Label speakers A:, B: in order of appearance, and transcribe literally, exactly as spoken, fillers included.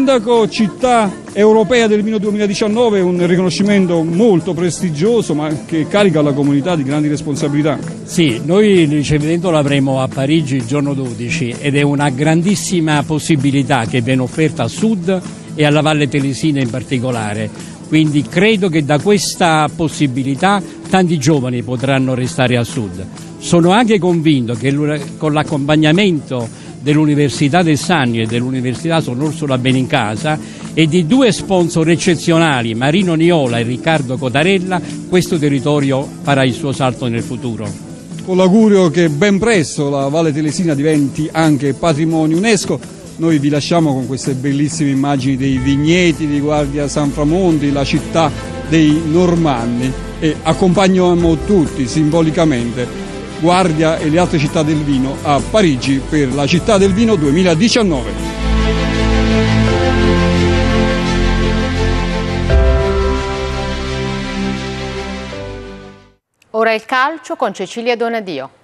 A: Sindaco, città europea del vino duemiladiciannove, un riconoscimento molto prestigioso ma che carica la comunità di grandi responsabilità.
B: Sì, noi il ricevimento l'avremo a Parigi il giorno dodici ed è una grandissima possibilità che viene offerta a Sud e alla Valle Telesina in particolare. Quindi credo che da questa possibilità tanti giovani potranno restare a Sud. Sono anche convinto che con l'accompagnamento dell'Università del Sannio e dell'Università Sor Orsola Benincasa e di due sponsor eccezionali, Marino Niola e Riccardo Cotarella, questo territorio farà il suo salto nel futuro.
A: Con l'augurio che ben presto la Valle Telesina diventi anche patrimonio UNESCO. Noi vi lasciamo con queste bellissime immagini dei vigneti di Guardia San Framonti, la città dei Normanni, e accompagniamo tutti simbolicamente Guardia e le altre città del vino a Parigi per la Città del Vino duemiladiciannove.
C: Ora il calcio con Cecilia Donadio.